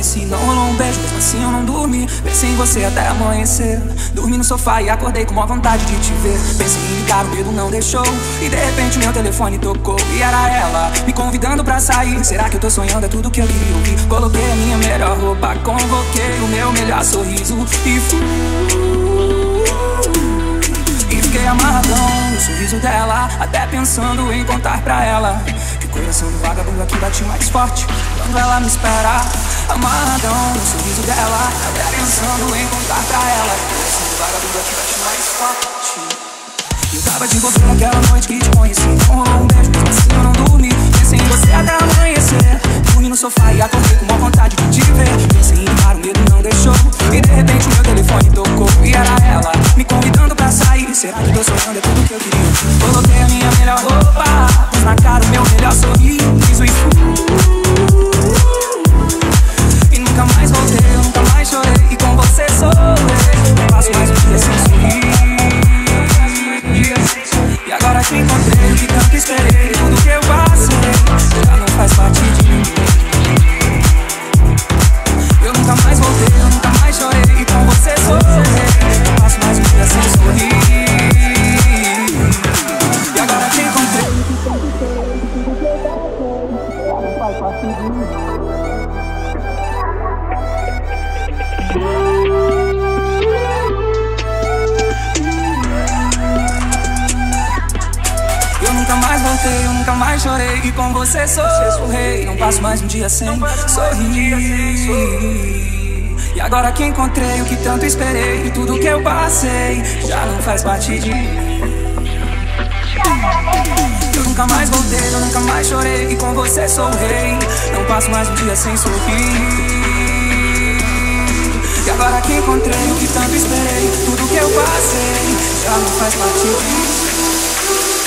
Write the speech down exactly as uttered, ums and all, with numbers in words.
conheci, não rolou um beijo, mesmo assim eu não dormi. Pensei em você até amanhecer. Dormi no sofá e acordei com uma vontade de te ver. Pensei em ligar, o medo não deixou. E de repente meu telefone tocou e era ela, me convidando pra sair. Será que eu tô sonhando? É tudo que eu queria ouvir. Coloquei a minha melhor roupa, convoquei o meu melhor sorriso e fui. E fiquei amarradão no sorriso dela, até pensando em contar pra ela que o coração do vagabundo aqui bate mais forte quando ela me espera. Amarradão no sorriso dela, até pensando em contar pra ela que o coração do vagabundo aqui bate mais forte. Eu tava de você naquela noite que te conheci, não rolou um beijo, mesmo assim eu não dormi. Pensei em você até amanhecer. Dormi no sofá e acordei com uma vontade de te ver. Pensei em ligar, o medo não deixou. E de repente meu telefone tocou e era ela, me convidando pra sair. Será que tô sonhando? É tudo que eu queria. Coloquei a minha melhor roupa, pus na cara o meu melhor sorriso e fui. E nunca mais voltei, eu nunca mais chorei. E com você sorri, não passo mais um dia sem sorrir. E agora te encontrei, que tanto esperei. Tudo que eu passei já não faz parte de mim. Eu nunca mais voltei, eu nunca mais chorei. E com você sorri, não passo mais um dia sem sorrir. E agora te encontrei, que tanto esperei. Tudo que eu passei já não faz parte de mim. Eu nunca mais voltei, eu nunca mais chorei. E com você sou o rei. Não passo mais um dia sem sorrir. E agora que encontrei o que tanto esperei. E tudo que eu passei já não faz parte de mim. Eu nunca mais voltei, eu nunca mais chorei. E com você sou o rei. Não passo mais um dia sem sorrir. E agora que encontrei o que tanto esperei. Tudo que eu passei já não faz parte de mim.